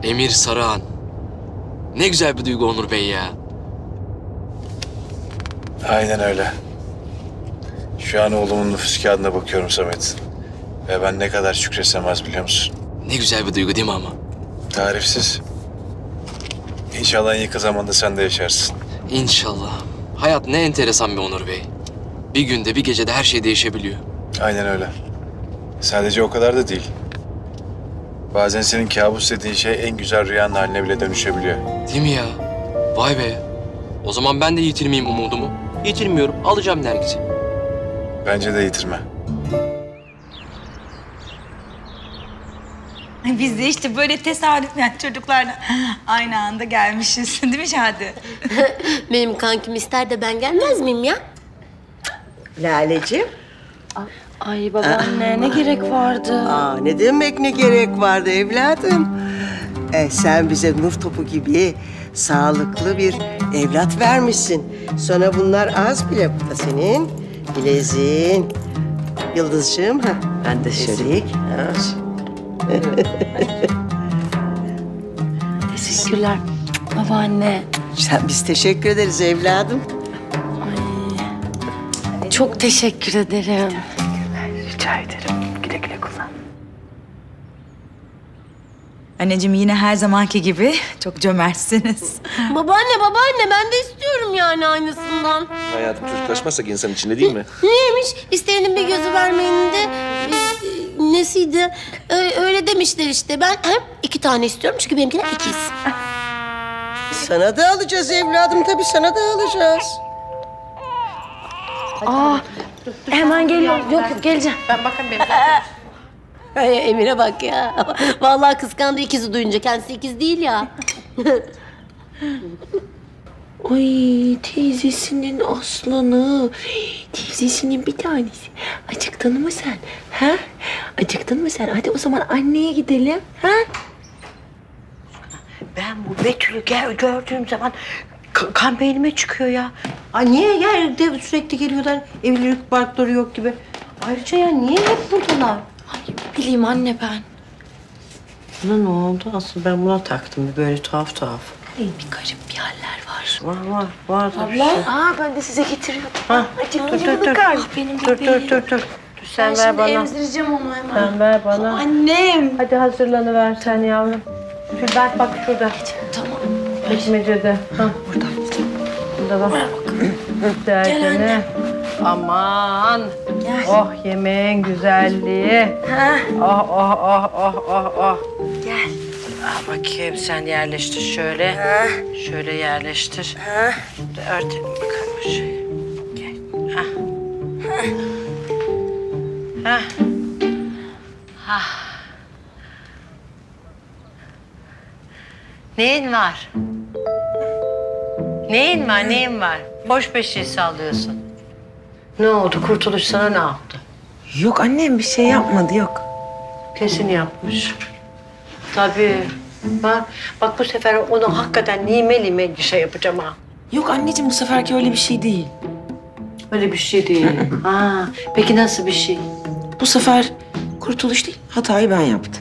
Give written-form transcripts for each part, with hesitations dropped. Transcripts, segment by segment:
Emir Sarıhan. Ne güzel bir duygu Onur Bey ya. Aynen öyle. Şu an oğlumun nüfus kağıdına bakıyorum Samet. Ve ben ne kadar şükretsem az biliyor musun? Ne güzel bir duygu değil mi ama? Tarifsiz. İnşallah en yakın zamanda sen de yaşarsın. İnşallah. Hayat ne enteresan bir Onur Bey. Bir günde bir gecede her şey değişebiliyor. Aynen öyle. Sadece o kadar da değil. Bazen senin kabus dediğin şey en güzel rüyanın haline bile dönüşebiliyor. Değil mi ya? Vay be. O zaman ben de yitirmeyeyim umudumu. Yitirmiyorum. Alacağım Nergiz'i. Bence de yitirme. Biz de işte böyle tesadüfen çocuklarla aynı anda gelmişiz. Değil mi Şadi? Benim kankim ister de ben gelmez miyim ya? Laleciğim. Ay babaanne ne gerek vardı? Ne demek ne gerek vardı evladım? Sen bize nur topu gibi sağlıklı bir evlat vermişsin. Sonra bunlar az bile. Bu da senin bileziğin. Yıldızcığım. Ben de şöyle. Teşekkürler babaanne. Biz teşekkür ederiz evladım. Çok teşekkür ederim. Rica ederim. Güle güle kullan. Anneciğim yine her zamanki gibi çok cömertsiniz. Babaanne ben de istiyorum yani aynısından. Hayatım çocuklaşmazsak insan içinde değil mi? Neymiş? İsteyenin bir gözü vermeyenin de nesiydi? Öyle demişler işte. Ben hem 2 tane istiyorum çünkü benimkiler ikiz. Sana da alacağız evladım tabii sana da alacağız. Hemen geliyorum. Yok geleceğim. Ay, Emir'e bak ya. Vallahi kıskandı ikizi duyunca. Kendisi ikiz değil ya. Ay teyzesinin aslanı. Teyzesinin bir tanesi. Acıktın mı sen? Ha? Acıktın mı sen? Hadi o zaman anneye gidelim. Ha? Ben bu Betül'ü gördüğüm zaman kan beynime çıkıyor ya. Ay niye yerde sürekli geliyorlar? Evlilik barkları yok gibi. Ayrıca ya niye hep buradalar? Bileyim anne ben. Buna ne oldu? Asıl ben buna taktım böyle tuhaf. Bir garip bir haller var. Var. Aa ben de size getiriyordum. Ha, dur. Benim Dur. Sen ver bana. emzireceğim onu hemen. Sen ver bana. Annem. Hadi hazırlanıver sen yavrum. Şuradan bak şurada. Tamam. Ekmecede. Ha. Burada bak. Gel anne. Aman. Gel. Oh yemeğin güzelliği. Ha. Oh. Gel. Al bakayım sen yerleştir şöyle. Şöyle yerleştir. Örtelim bakalım bu şeyi. Gel. Neyin var? Neyin var? Boş beşiği sallıyorsun. Ne oldu? Kurtuluş sana ne yaptı? Yok annem bir şey yapmadı yok. Kesin yapmış. Tabii. Bak bu sefer onu hakikaten lime şey yapacağım ha. Yok anneciğim bu seferki öyle bir şey değil. Öyle bir şey değil. Peki nasıl bir şey? Bu sefer kurtuluş değil hatayı ben yaptım.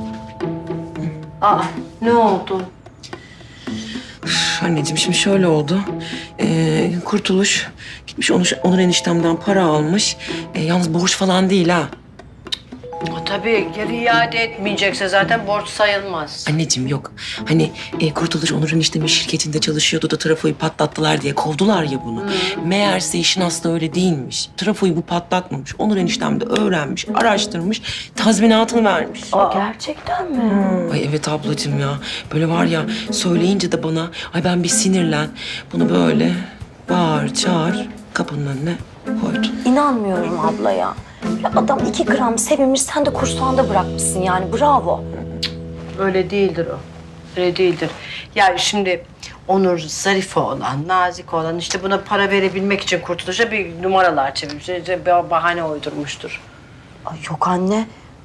Ne oldu? Anneciğim şimdi şöyle oldu. Kurtuluş gitmiş Onur eniştemden para almış. Yalnız borç falan değil ha. Tabii geri iade etmeyecekse zaten borç sayılmaz. Anneciğim yok. Hani Kurtuluş Onur eniştemin şirketinde çalışıyordu da trafoyu patlattılar diye kovdular ya bunu. Meğerse işin aslı öyle değilmiş. Trafoyu bu patlatmamış. Onur eniştem de öğrenmiş, araştırmış, tazminatını vermiş. Gerçekten mi? Ay evet ablacığım ya. Böyle var ya söyleyince de bana ay ben bir sinirlen. Bunu böyle bağır çağır kapının önüne koydum. İnanmıyorum abla ya. Ya adam 2 gram sevimli sen de kursağında bırakmışsın yani bravo. Öyle değildir o. Öyle değildir. Yani şimdi Onur zarif olan, nazik olan işte buna para verebilmek için Kurtuluş'a bir numaralar çevirmiş. Bir bahane uydurmuştur. Ay yok anne.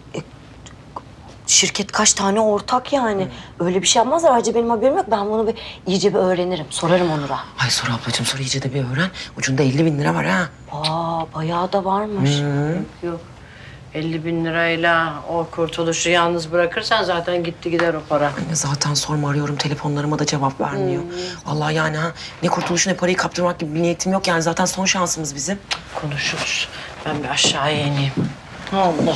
Şirket kaç tane ortak yani. Öyle bir şey yapmazlar. Ayrıca benim haberim yok. Ben bunu iyice bir öğrenirim. Sorarım Onur'a. Ay sor ablacığım sor iyice de bir öğren. Ucunda 50.000 lira var ha. Bayağı da varmış. Yok. 50.000 lirayla o kurtuluşu yalnız bırakırsan zaten gitti gider o para. Anne zaten sorma, arıyorum telefonlarıma da cevap vermiyor. Vallahi yani ha, ne kurtuluşu ne parayı kaptırmak gibi bir niyetim yok yani, zaten son şansımız bizim. Konuşuruz. Ben bir aşağıya ineyim. Allah.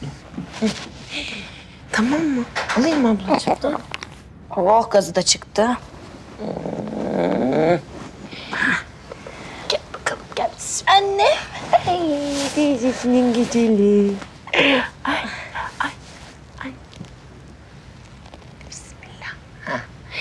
Tamam mı? Alayım mı ablacığım? Oh gazı da çıktı. Gel bakalım gel. Anne. Ay teyzesinin güzeli. Ay ay ay. Bismillah. Ha.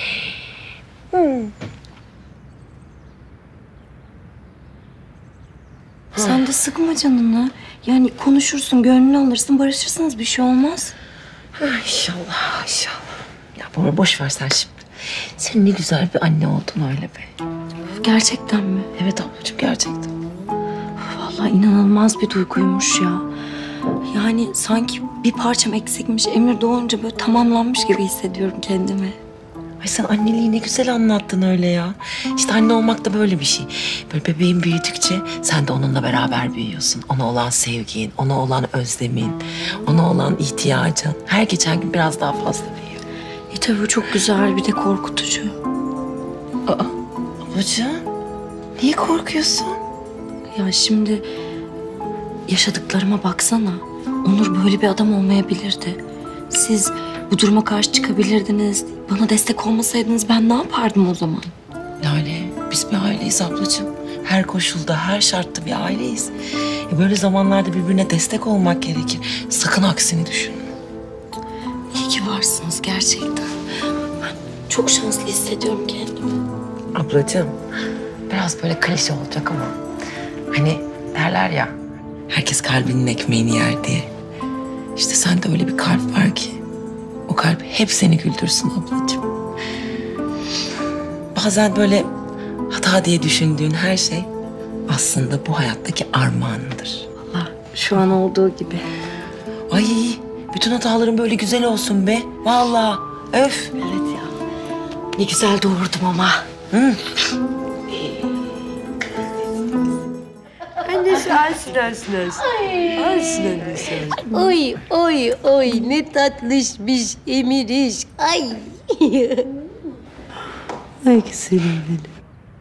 Sen de sıkma canını. Yani konuşursun, gönlünü alırsın, barışırsınız. Bir şey olmaz. İnşallah, inşallah. Ya baba boş ver sen şimdi. Sen ne güzel bir anne oldun öyle be. Gerçekten mi? Evet ablacığım, gerçekten. Vallahi inanılmaz bir duyguymuş ya. Yani sanki bir parçam eksikmiş. Emir doğunca böyle tamamlanmış gibi hissediyorum kendimi. Ay sen anneliği ne güzel anlattın öyle ya. İşte anne olmak da böyle bir şey. Böyle bebeğin büyüdükçe sen de onunla beraber büyüyorsun. Ona olan sevgin, ona olan özlemin, ona olan ihtiyacın her geçen gün biraz daha fazla büyüyor. Tabii bu çok güzel, bir de korkutucu. Ablacığım, niye korkuyorsun? Ya şimdi yaşadıklarıma baksana. Onur böyle bir adam olmayabilirdi. Siz bu duruma karşı çıkabilirdiniz. Bana destek olmasaydınız ben ne yapardım o zaman? Lale, biz bir aileyiz ablacığım. Her koşulda, her şartta bir aileyiz. Böyle zamanlarda birbirine destek olmak gerekir. Sakın aksini düşünme. İyi ki varsınız gerçekten. Ben çok şanslı hissediyorum kendimi. Ablacığım, biraz böyle klişe olacak ama... hani derler ya, herkes kalbinin ekmeğini yer diye. İşte sende öyle bir kalp var ki... o kalp hep seni güldürsün ablacığım. Bazen böyle hata diye düşündüğün her şey... aslında bu hayattaki armağanındır. Allah, şu an olduğu gibi. Ay, bütün hataların böyle güzel olsun be. Vallahi, öf. Evet ya. Ne güzel doğurdum ama. Annesi alsın alsın. Alsın annesi. Oy oy oy ne tatlışmış Emiriş. Ay. Ay güzelim benim.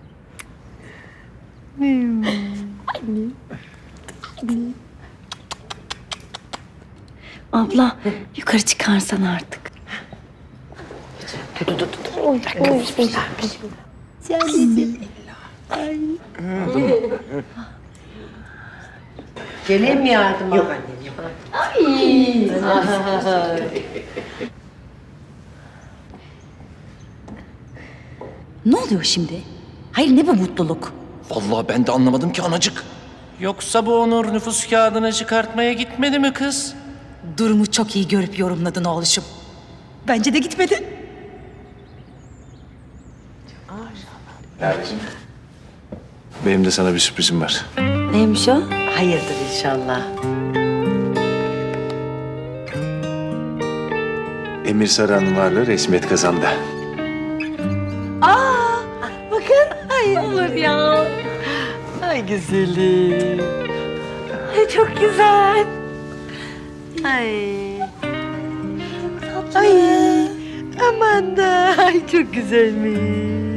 Abla yukarı çıkarsan artık. Oy oy oy. Sen de Geleyim mi yardıma? Yok annem yok. Ne oluyor şimdi? Hayır ne bu mutluluk? Vallahi ben de anlamadım ki anacık. Yoksa bu Onur nüfus kağıdını çıkartmaya gitmedi mi kız? Durumu çok iyi görüp yorumladın oğluşum. Bence de gitmedi. Lale'cim, benim de sana bir sürprizim var. Neymiş o? Hayırdır inşallah. Emir Saran'ın varlığı resmiyet kazandı. Ay olur ya. Ay güzelim. Ay çok güzel. Ay. Ay. Aman da. Ay çok güzelmiş.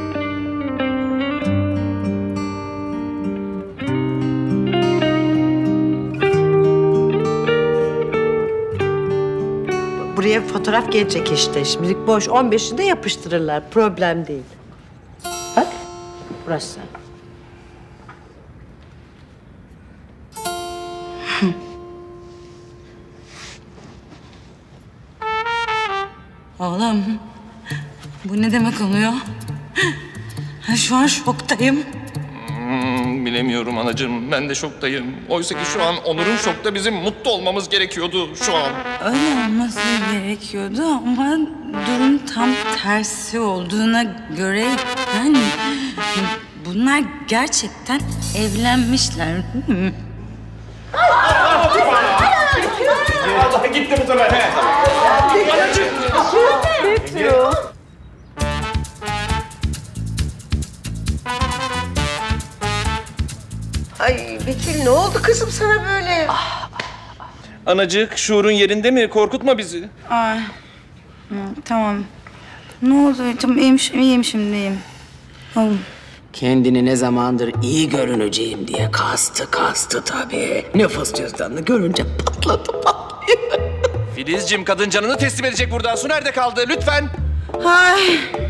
Buraya fotoğraf gelecek işte. Şimdilik boş. 15'inde yapıştırırlar. Problem değil. Bak. Burası. Oğlum bu ne demek oluyor? Şu an şoktayım. Bilemiyorum anacığım. Ben de şoktayım. Oysa ki şu an Onur'un şokta, bizim mutlu olmamız gerekiyordu şu an. Öyle olması gerekiyordu ama durum tam tersi olduğuna göre yani bunlar gerçekten evlenmişler. Ay Betül ne oldu kızım sana böyle? Anacık, şuurun yerinde mi? Korkutma bizi. Ay. Tamam. Ne oldu? Tamam iyiyim şimdi iyiyim. Oğlum. Kendini ne zamandır iyi görüneceğim diye kastı tabii. Nüfus cüzdanını görünce patladı. Filizciğim, kadın canını teslim edecek buradan. Su nerede kaldı? Lütfen. Ay.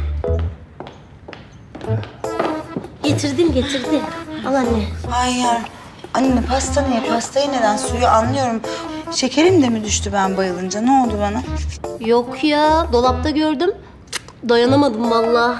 Getirdim. Al anne. Ay ya. Anne pasta niye? Pastayı neden? Suyu anlıyorum. Şekerim de mi düştü ben bayılınca? Ne oldu bana? Yok ya, dolapta gördüm. Dayanamadım vallahi.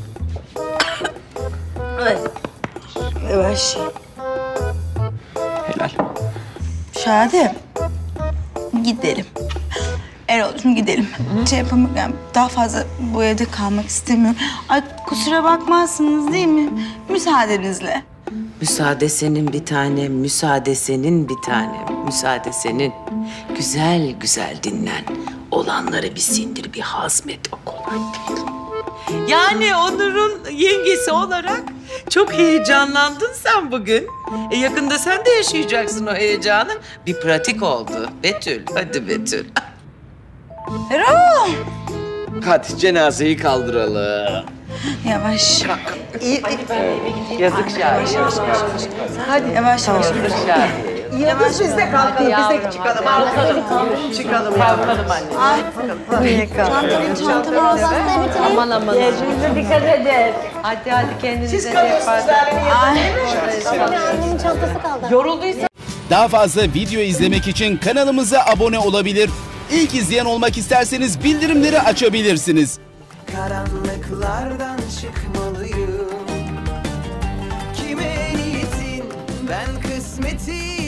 Yavaş. Helal. Şadi. Gidelim. Erol'cum gidelim. Şey yapamam, yani daha fazla bu evde kalmak istemiyorum. Ay kusura bakmazsınız değil mi? Müsaadenizle. Müsaade senin bir tanem, müsaade senin bir tanem, müsaade senin. Güzel güzel dinlen. Olanları bir sindir, bir hazmet, o kolay değil. Yani Onur'un yengesi olarak çok heyecanlandın sen bugün. Yakında sen de yaşayacaksın o heyecanı. Bir pratik oldu. Betül, hadi Betül. Erol! Hadi cenazeyi kaldıralım. Yavaş. Yazık Şahin. Hadi yavaş. Yıldız biz de kalkalım, biz de çıkalım. Çıkalım. Kalkalım anne. Çantamı alsın. Aman. Yüzünüze dikkat edin. Hadi kendinize dikkat Annemin çantası kaldı. Yorulduysa Daha fazla video izlemek için kanalımıza abone olabilir. İlk izleyen olmak isterseniz bildirimleri açabilirsiniz. Karanlıklardan çıkmalıyım. Kime niyetin ben kısmetim.